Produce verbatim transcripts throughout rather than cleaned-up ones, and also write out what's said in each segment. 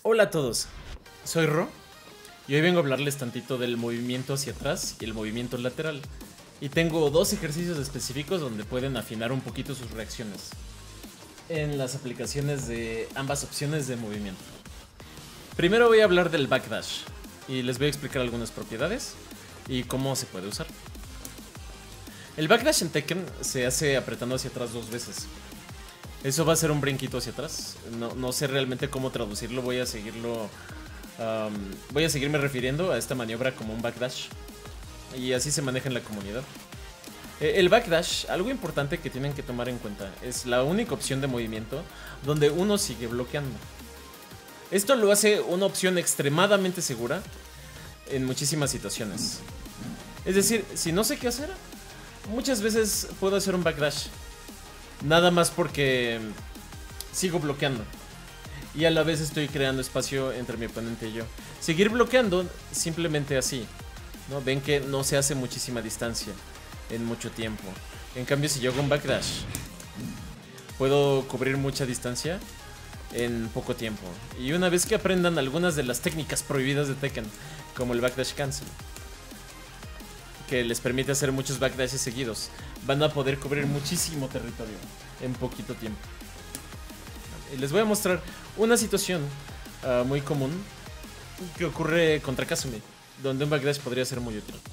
Hola a todos, soy Ro y hoy vengo a hablarles tantito del movimiento hacia atrás y el movimiento lateral. Y tengo dos ejercicios específicos donde pueden afinar un poquito sus reacciones en las aplicaciones de ambas opciones de movimiento. Primero voy a hablar del backdash y les voy a explicar algunas propiedades y cómo se puede usar. El backdash en Tekken se hace apretando hacia atrás dos veces. Eso va a ser un brinquito hacia atrás. No, no sé realmente cómo traducirlo. Voy a seguirlo. Um, voy a seguirme refiriendo a esta maniobra como un backdash. Y así se maneja en la comunidad. El backdash, algo importante que tienen que tomar en cuenta, es la única opción de movimiento donde uno sigue bloqueando. Esto lo hace una opción extremadamente segura en muchísimas situaciones. Es decir, si no sé qué hacer, muchas veces puedo hacer un backdash. Nada más porque sigo bloqueando y a la vez estoy creando espacio entre mi oponente y yo. Seguir bloqueando simplemente así, ¿no? Ven que no se hace muchísima distancia en mucho tiempo. En cambio, si yo hago un backdash, puedo cubrir mucha distancia en poco tiempo. Y una vez que aprendan algunas de las técnicas prohibidas de Tekken, como el backdash cancel, que les permite hacer muchos backdashes seguidos, van a poder cubrir muchísimo territorio en poquito tiempo. Y les voy a mostrar una situación uh, muy común que ocurre contra Kazumi, donde un backdash podría ser muy útil.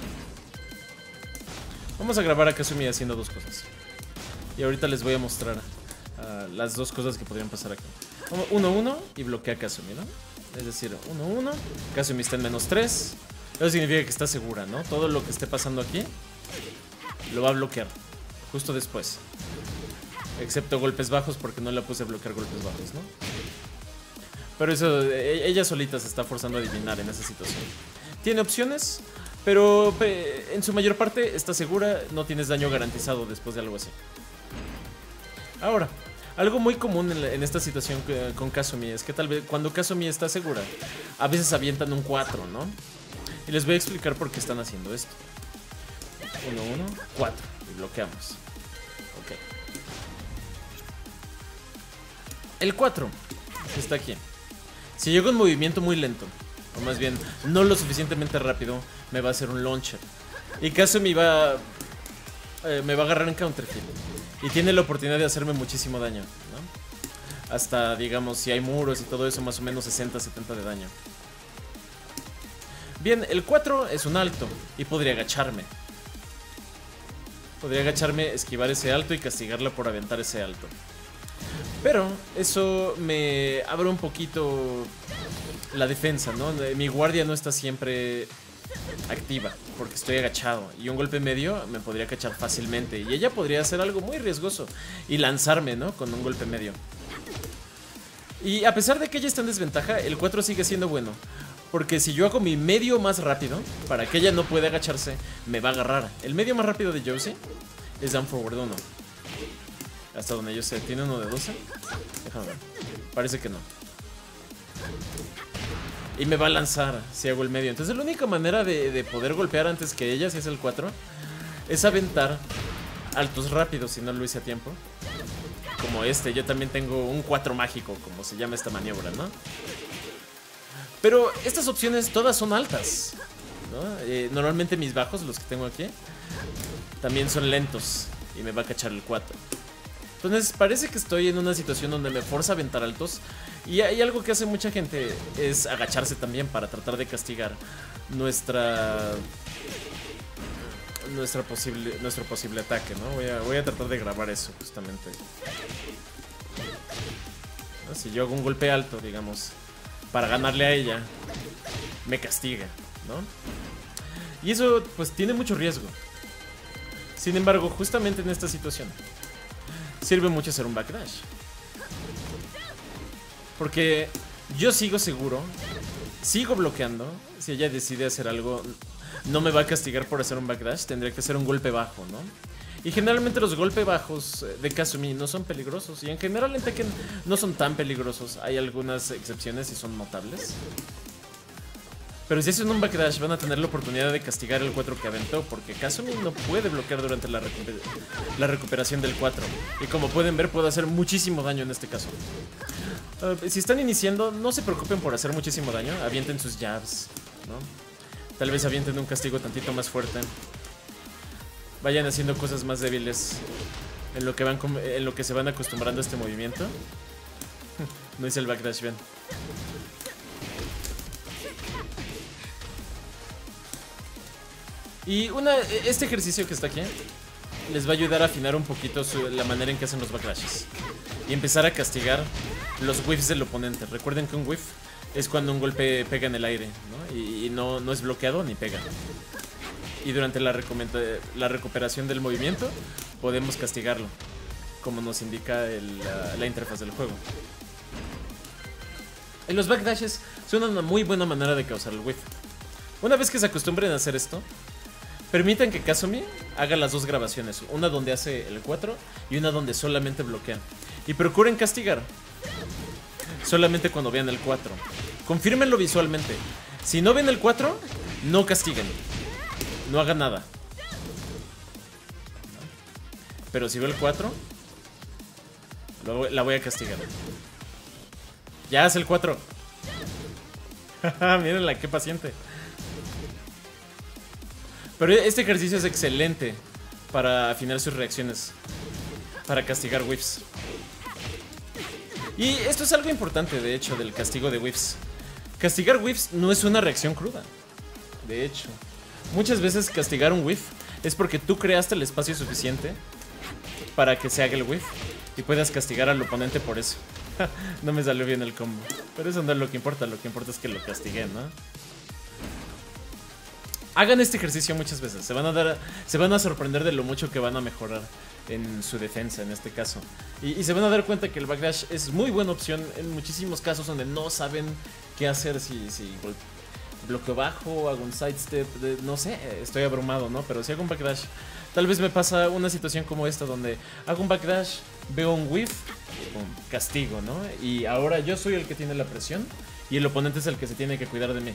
Vamos a grabar a Kazumi haciendo dos cosas y ahorita les voy a mostrar uh, las dos cosas que podrían pasar aquí. uno uno y bloquea a Kazumi, ¿no? Es decir, uno uno, Kazumi está en menos tres. Eso significa que está segura, ¿no? Todo lo que esté pasando aquí lo va a bloquear justo después. Excepto golpes bajos, porque no la puse a bloquear golpes bajos, ¿no? Pero eso, ella solita se está forzando a adivinar en esa situación. Tiene opciones, pero en su mayor parte está segura. No tienes daño garantizado después de algo así. Ahora, algo muy común en, la, en esta situación con Kazumi es que tal vez cuando Kazumi está segura, a veces avientan un cuatro, ¿no? Y les voy a explicar por qué están haciendo esto. uno uno, cuatro. Y bloqueamos. Ok. El cuatro, que está aquí. Si llego en movimiento muy lento, o más bien no lo suficientemente rápido, me va a hacer un launcher. Y Kazumi va, eh, me va a agarrar en counter hit. Y tiene la oportunidad de hacerme muchísimo daño, ¿no? Hasta, digamos, si hay muros y todo eso, más o menos sesenta, setenta de daño. Bien, el cuatro es un alto y podría agacharme. Podría agacharme, esquivar ese alto y castigarla por aventar ese alto. Pero eso me abre un poquito la defensa, ¿no? Mi guardia no está siempre activa porque estoy agachado. Y un golpe medio me podría cachar fácilmente. Y ella podría hacer algo muy riesgoso y lanzarme, ¿no? Con un golpe medio. Y a pesar de que ella está en desventaja, el cuatro sigue siendo bueno. Porque si yo hago mi medio más rápido, para que ella no pueda agacharse, me va a agarrar. El medio más rápido de Josie es down forward uno. Hasta donde yo sé. ¿Tiene uno de doce? Déjame ver. Parece que no. Y me va a lanzar si hago el medio. Entonces la única manera de, de poder golpear antes que ella, si es el cuatro, es aventar altos rápidos, si no lo hice a tiempo. Como este. Yo también tengo un cuatro mágico, como se llama esta maniobra, ¿no? Pero estas opciones todas son altas, ¿no? Eh, normalmente mis bajos, los que tengo aquí, también son lentos y me va a cachar el cuatro. Entonces parece que estoy en una situación donde me forza a aventar altos. Y hay algo que hace mucha gente, es agacharse también para tratar de castigar nuestra nuestra posible, nuestro posible ataque, ¿no? Voy a, voy a tratar de grabar eso justamente, ¿no? Si yo hago un golpe alto, digamos, para ganarle a ella, me castiga, ¿no? Y eso pues tiene mucho riesgo. Sin embargo, justamente en esta situación sirve mucho hacer un backdash, porque yo sigo seguro, sigo bloqueando. Si ella decide hacer algo, no me va a castigar por hacer un backdash. Tendría que hacer un golpe bajo, ¿no? Y generalmente los golpes bajos de Kazumi no son peligrosos. Y en general en Tekken no son tan peligrosos. Hay algunas excepciones y son notables. Pero si hacen un backdash van a tener la oportunidad de castigar el cuatro que aventó, porque Kazumi no puede bloquear durante la, recuper la recuperación del cuatro. Y como pueden ver, puede hacer muchísimo daño en este caso. Uh, si están iniciando, no se preocupen por hacer muchísimo daño. Avienten sus jabs, ¿no? Tal vez avienten un castigo tantito más fuerte. Vayan haciendo cosas más débiles en lo que, van en lo que se van acostumbrando a este movimiento. No hice el backdash bien. Y una, este ejercicio que está aquí les va a ayudar a afinar un poquito su, la manera en que hacen los backdashes. Y empezar a castigar los whiffs del oponente. Recuerden que un whiff es cuando un golpe pega en el aire, ¿no? Y, y no, no es bloqueado ni pega. Y durante la, la recuperación del movimiento podemos castigarlo, como nos indica el, la, la interfaz del juego. Y los backdashes son una muy buena manera de causar el whiff. Una vez que se acostumbren a hacer esto, permitan que Kazumi haga las dos grabaciones, una donde hace el cuatro y una donde solamente bloquea. Y procuren castigar solamente cuando vean el cuatro. Confírmenlo visualmente. Si no ven el cuatro, no castiguen. No hagan nada. Pero si veo el cuatro, la voy a castigar. Ya hace el cuatro. Mírenla, qué paciente. Pero este ejercicio es excelente para afinar sus reacciones, para castigar whiffs. Y esto es algo importante, de hecho, del castigo de whiffs. Castigar whiffs no es una reacción cruda. De hecho, muchas veces castigar un whiff es porque tú creaste el espacio suficiente para que se haga el whiff y puedas castigar al oponente por eso. No me salió bien el combo, pero eso no es lo que importa. Lo que importa es que lo castigué, ¿no? Hagan este ejercicio muchas veces. Se van a dar, se van a sorprender de lo mucho que van a mejorar en su defensa en este caso. Y, y se van a dar cuenta que el backdash es muy buena opción en muchísimos casos donde no saben qué hacer. Si, si bloqueo bajo, hago un sidestep, de, no sé, estoy abrumado, ¿no? Pero si hago un backdash, tal vez me pasa una situación como esta donde hago un backdash, veo un whiff, un castigo, ¿no? Y ahora yo soy el que tiene la presión y el oponente es el que se tiene que cuidar de mí.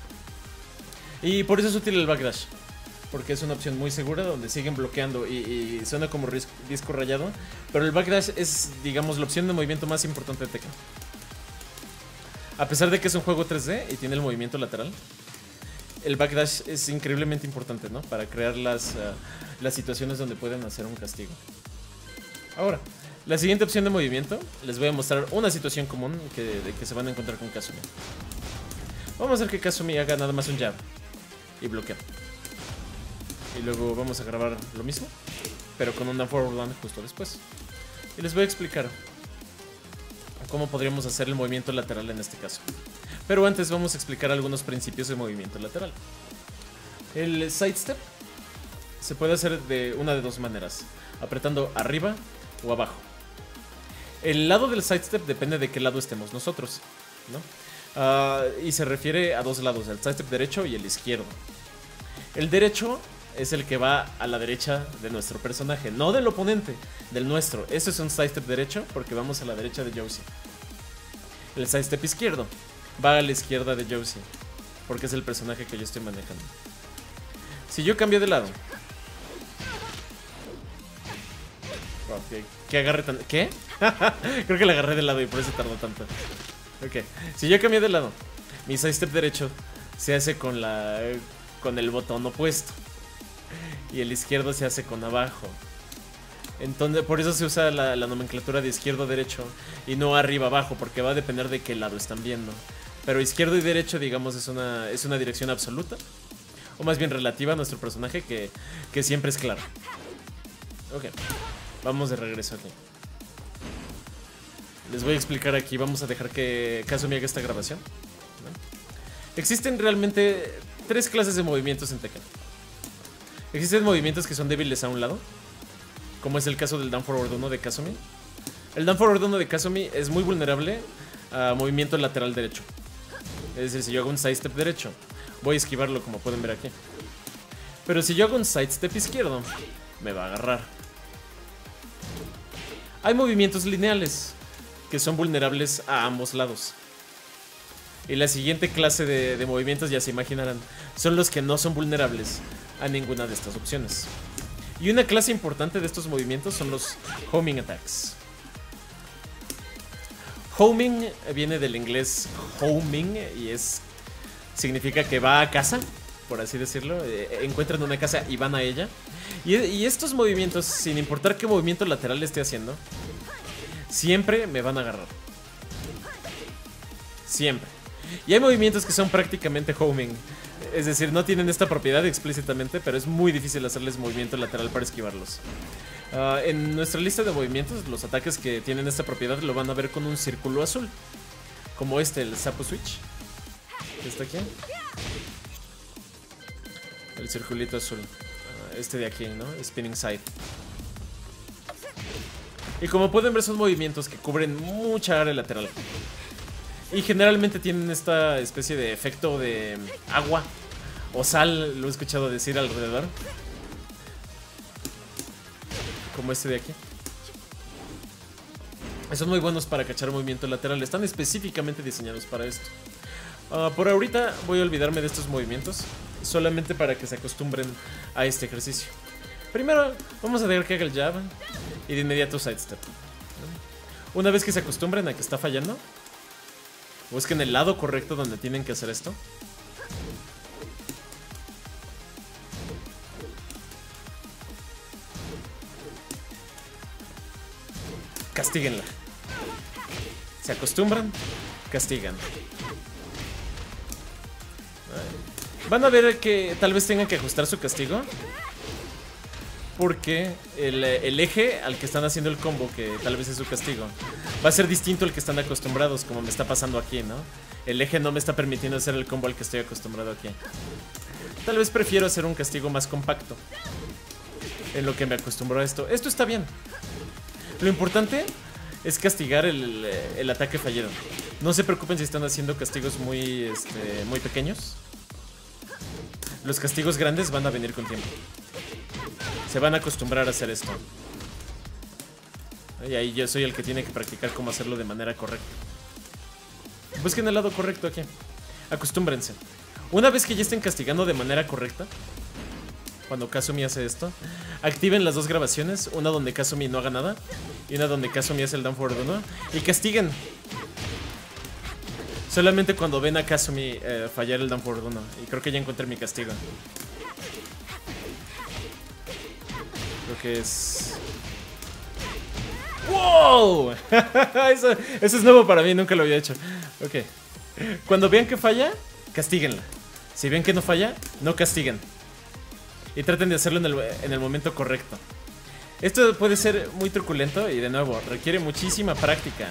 Y por eso es útil el backdash, porque es una opción muy segura donde siguen bloqueando y, y suena como disco rayado, pero el backdash es, digamos, la opción de movimiento más importante de Tekken. A pesar de que es un juego tres D y tiene el movimiento lateral, el backdash es increíblemente importante, ¿no? Para crear las, uh, las situaciones donde pueden hacer un castigo. Ahora, la siguiente opción de movimiento, les voy a mostrar una situación común que, de que se van a encontrar con Kazumi. Vamos a hacer que Kazumi haga nada más un jab y bloquea. Y luego vamos a grabar lo mismo, pero con un down forward land justo después. Y les voy a explicar cómo podríamos hacer el movimiento lateral en este caso. Pero antes vamos a explicar algunos principios de movimiento lateral. El sidestep se puede hacer de una de dos maneras, apretando arriba o abajo. El lado del sidestep depende de qué lado estemos nosotros, ¿no? Uh, y se refiere a dos lados, el sidestep derecho y el izquierdo. El derecho es el que va a la derecha de nuestro personaje, no del oponente, del nuestro. Este es un sidestep derecho porque vamos a la derecha de Josie. El sidestep izquierdo va a la izquierda de Josie porque es el personaje que yo estoy manejando. Si yo cambio de lado, wow, que, que agarre tan... ¿Qué? Creo que la agarré de lado y por eso tardó tanto. Ok, si yo cambié de lado, mi sidestep derecho se hace con la con el botón opuesto y el izquierdo se hace con abajo. Entonces, por eso se usa la, la nomenclatura de izquierdo derecho y no arriba abajo, porque va a depender de qué lado están viendo. Pero izquierdo y derecho, digamos, es una, es una dirección absoluta, o más bien relativa a nuestro personaje, que, que siempre es clara. Ok, vamos de regreso aquí. Les voy a explicar aquí, vamos a dejar que Kazumi haga esta grabación, ¿no? Existen realmente tres clases de movimientos en Tekken. Existen movimientos que son débiles a un lado, como es el caso del down forward uno de Kazumi. El down forward uno de Kazumi es muy vulnerable a movimiento lateral derecho. Es decir, si yo hago un sidestep derecho, voy a esquivarlo como pueden ver aquí. Pero si yo hago un sidestep izquierdo, me va a agarrar. Hay movimientos lineales que son vulnerables a ambos lados. Y la siguiente clase de, de movimientos, ya se imaginarán, son los que no son vulnerables a ninguna de estas opciones. Y una clase importante de estos movimientos son los homing attacks. Homing viene del inglés homing y es significa que va a casa, por así decirlo. Eh, encuentran una casa y van a ella. Y, y estos movimientos, sin importar qué movimiento lateral esté haciendo, siempre me van a agarrar. Siempre. Y hay movimientos que son prácticamente homing. Es decir, no tienen esta propiedad explícitamente, pero es muy difícil hacerles movimiento lateral para esquivarlos. Uh, en nuestra lista de movimientos, los ataques que tienen esta propiedad lo van a ver con un círculo azul. Como este, el Sapo Switch. Que está aquí. El circulito azul. Uh, este de aquí, ¿no? Spinning Side. Y como pueden ver, son movimientos que cubren mucha área lateral. Y generalmente tienen esta especie de efecto de agua o sal, lo he escuchado decir alrededor. Como este de aquí. Son muy buenos para cachar movimiento lateral. Están específicamente diseñados para esto. Uh, por ahorita voy a olvidarme de estos movimientos, solamente para que se acostumbren a este ejercicio. Primero vamos a dejar que haga el jab y de inmediato sidestep. Una vez que se acostumbren a que está fallando, busquen el lado correcto donde tienen que hacer esto. Castíguenla. Se acostumbran, castigan. Van a ver que tal vez tengan que ajustar su castigo, porque el, el eje al que están haciendo el combo, que tal vez es su castigo, va a ser distinto al que están acostumbrados, como me está pasando aquí, ¿no? El eje no me está permitiendo hacer el combo al que estoy acostumbrado aquí. Tal vez prefiero hacer un castigo más compacto, en lo que me acostumbro a esto. Esto está bien. Lo importante es castigar el, el ataque fallido. No se preocupen si están haciendo castigos muy, este, muy pequeños. Los castigos grandes van a venir con tiempo. Se van a acostumbrar a hacer esto. Y ahí yo soy el que tiene que practicar cómo hacerlo de manera correcta. Busquen el lado correcto aquí. Acostúmbrense. Una vez que ya estén castigando de manera correcta, cuando Kazumi hace esto, activen las dos grabaciones. Una donde Kazumi no haga nada y una donde Kazumi hace el down forward uno. Y castiguen. Solamente cuando ven a Kazumi eh, fallar el down forward uno. Y creo que ya encontré mi castigo. Creo que es... ¡Wow! eso, eso es nuevo para mí, nunca lo había hecho. Ok. Cuando vean que falla, castíguenla. Si ven que no falla, no castiguen. Y traten de hacerlo en el, en el momento correcto. Esto puede ser muy truculento y, de nuevo, requiere muchísima práctica.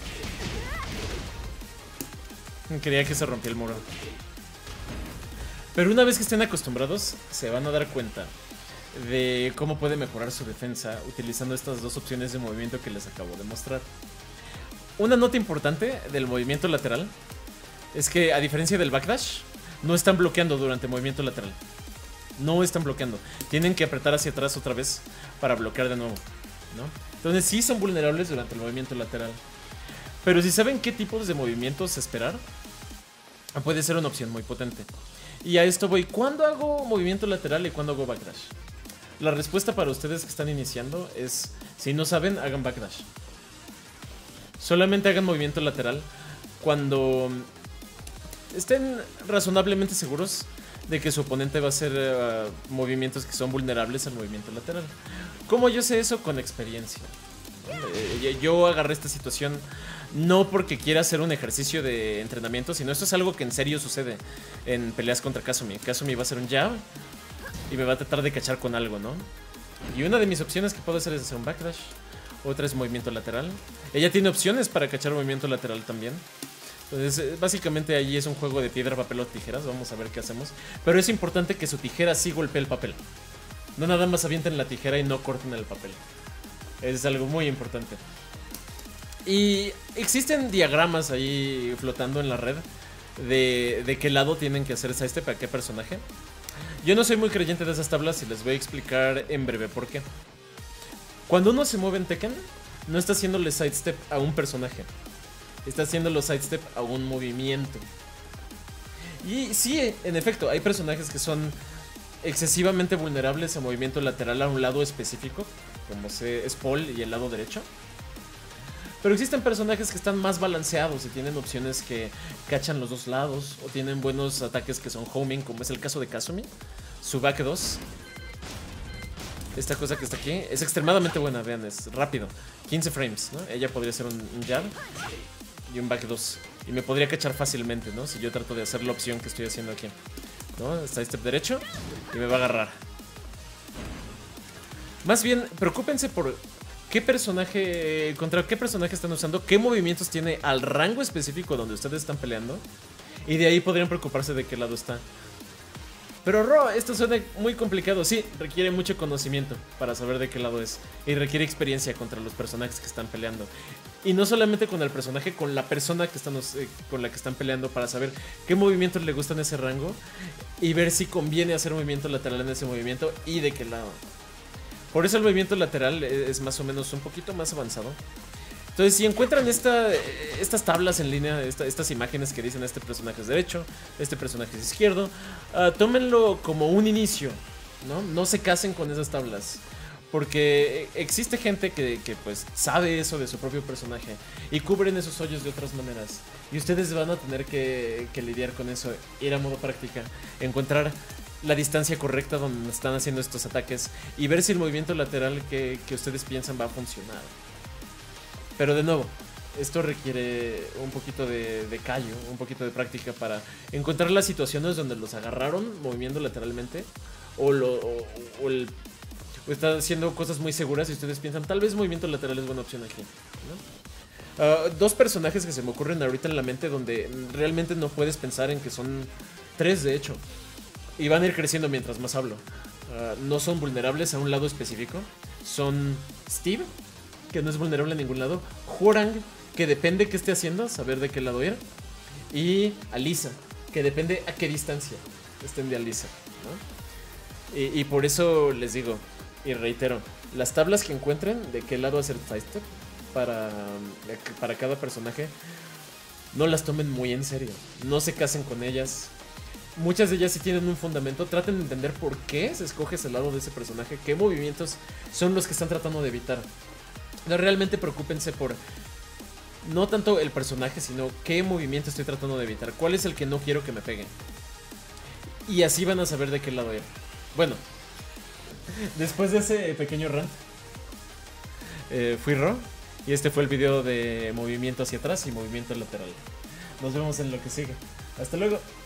Creía que se rompió el muro. Pero una vez que estén acostumbrados, se van a dar cuenta de cómo puede mejorar su defensa utilizando estas dos opciones de movimiento que les acabo de mostrar. Una nota importante del movimiento lateral es que, a diferencia del backdash, no están bloqueando durante el movimiento lateral. No están bloqueando. Tienen que apretar hacia atrás otra vez para bloquear de nuevo, ¿no? Entonces sí son vulnerables durante el movimiento lateral. Pero si saben qué tipos de movimientos esperar, puede ser una opción muy potente. Y a esto voy. ¿Cuándo hago movimiento lateral y cuándo hago backdash? La respuesta para ustedes que están iniciando es: si no saben, hagan backdash. Solamente hagan movimiento lateral cuando estén razonablemente seguros de que su oponente va a hacer uh, movimientos que son vulnerables al movimiento lateral. ¿Cómo yo sé eso? Con experiencia. Eh, yo agarré esta situación no porque quiera hacer un ejercicio de entrenamiento, sino esto es algo que en serio sucede en peleas contra Kazumi. Kazumi va a hacer un jab y me va a tratar de cachar con algo, ¿no? Y una de mis opciones que puedo hacer es hacer un backdash. Otra es movimiento lateral. Ella tiene opciones para cachar movimiento lateral también. Entonces, básicamente ahí es un juego de piedra, papel o tijeras. Vamos a ver qué hacemos. Pero es importante que su tijera sí golpee el papel. No nada más avienten la tijera y no corten el papel. Es algo muy importante. Y existen diagramas ahí flotando en la red de, de qué lado tienen que hacer sidestep para qué personaje. Yo no soy muy creyente de esas tablas y les voy a explicar en breve por qué. Cuando uno se mueve en Tekken, no está haciéndole sidestep a un personaje. Está haciéndolo sidestep a un movimiento. Y sí, en efecto, hay personajes que son excesivamente vulnerables a movimiento lateral a un lado específico, como se es Paul y el lado derecho. Pero existen personajes que están más balanceados y tienen opciones que cachan los dos lados, o tienen buenos ataques que son homing, como es el caso de Kazumi. Su back dos, esta cosa que está aquí, es extremadamente buena, vean, es rápido, quince frames, ¿no? Ella podría ser un, un jab y un back dos, y me podría cachar fácilmente, ¿no? Si yo trato de hacer la opción que estoy haciendo aquí, ¿no? Está step derecho y me va a agarrar. Más bien, preocúpense por qué personaje, contra qué personaje están usando, qué movimientos tiene al rango específico donde ustedes están peleando, y de ahí podrían preocuparse de qué lado está. Pero Ro, esto suena muy complicado. Sí, requiere mucho conocimiento para saber de qué lado es, y requiere experiencia contra los personajes que están peleando. Y no solamente con el personaje, con la persona que están, eh, con la que están peleando, para saber qué movimientos le gustan ese rango y ver si conviene hacer movimiento lateral en ese movimiento y de qué lado. Por eso el movimiento lateral es más o menos un poquito más avanzado. Entonces, si encuentran esta, estas tablas en línea, esta, estas imágenes que dicen este personaje es derecho, este personaje es izquierdo, uh, tómenlo como un inicio, ¿no? No se casen con esas tablas, porque existe gente que, que pues sabe eso de su propio personaje y cubren esos hoyos de otras maneras. Y ustedes van a tener que, que lidiar con eso, ir a modo práctica, encontrar la distancia correcta donde están haciendo estos ataques y ver si el movimiento lateral que, que ustedes piensan va a funcionar. Pero de nuevo, esto requiere un poquito de, de callo, un poquito de práctica para encontrar las situaciones donde los agarraron moviendo lateralmente, o, lo, o, o, el, o están haciendo cosas muy seguras y ustedes piensan, tal vez movimiento lateral es buena opción aquí, ¿no? Uh, dos personajes que se me ocurren ahorita en la mente donde realmente no puedes pensar en que son tres, de hecho, y van a ir creciendo mientras más hablo. Uh, no son vulnerables a un lado específico, son Steve, que no es vulnerable a ningún lado, Hwoarang, que depende qué esté haciendo, saber de qué lado ir, y Alisa, que depende a qué distancia estén de Alisa, ¿no? Y, y por eso les digo, y reitero, las tablas que encuentren de qué lado hacer sidestep para, para cada personaje, no las tomen muy en serio, no se casen con ellas. Muchas de ellas sí tienen un fundamento, traten de entender por qué se escoge ese lado de ese personaje, qué movimientos son los que están tratando de evitar. No, realmente preocúpense por no tanto el personaje, sino qué movimiento estoy tratando de evitar, cuál es el que no quiero que me pegue. Y así van a saber de qué lado ir. Bueno, después de ese pequeño rant, eh, fui Ro, y este fue el video de movimiento hacia atrás y movimiento lateral. Nos vemos en lo que sigue. Hasta luego.